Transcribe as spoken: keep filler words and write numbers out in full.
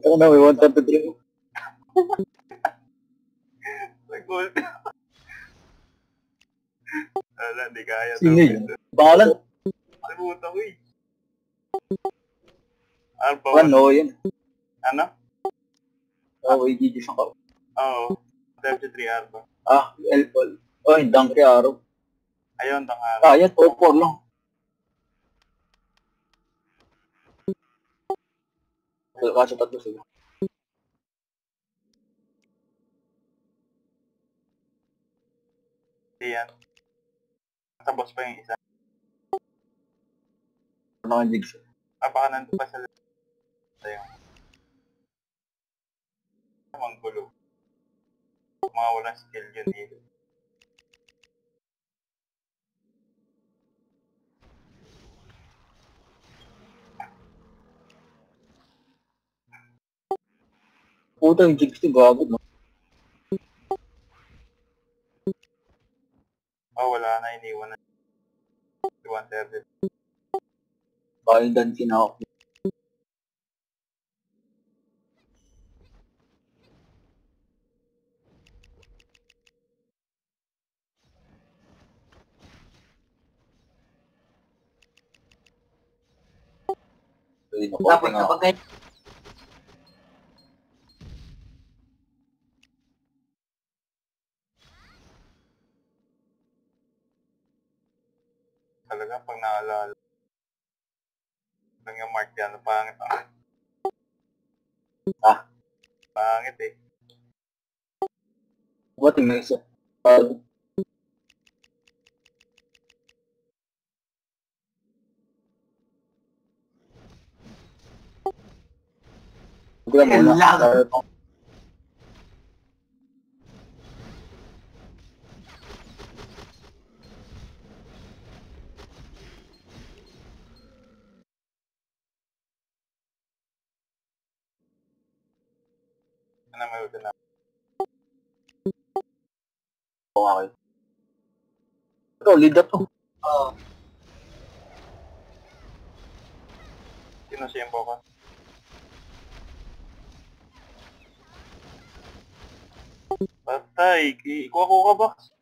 Ako na, may one thirty-three. Nag-gold. Wala, di kaya. Sino yun? Balan. Nalimutan ko eh. Ano ba? Ano yun? Ano? Oh, may G G sa ka. Oo. thirty-three R ba? Ah, L-Ball. Oh, hindang kay Araw. Ayun, tangara. Ah, yan, top four lang. Kaso tatlo sila. Hindi yan. Tapos pa yung isa. Ano kang jigs? Ah, baka nandun pa sa tayo. Ang gulo. Mga walang skill yun dito. Puta yung jigs ni gago, no? Oh, wala na. Iniwan na. one thirty. Bakit dan kinakak? Tapos kapag kayo, Talaga, pag naalala. Lang yung mark yan. Pangit ang... Ah. Pangit eh. Ba't yung may isa? Ah, Huwag lang muna. Lang. Ah, Ano may ulit na? Okay. Ito, leader to. oh, Sino siya yung focus? Patay. Ikuha ko ka, Box.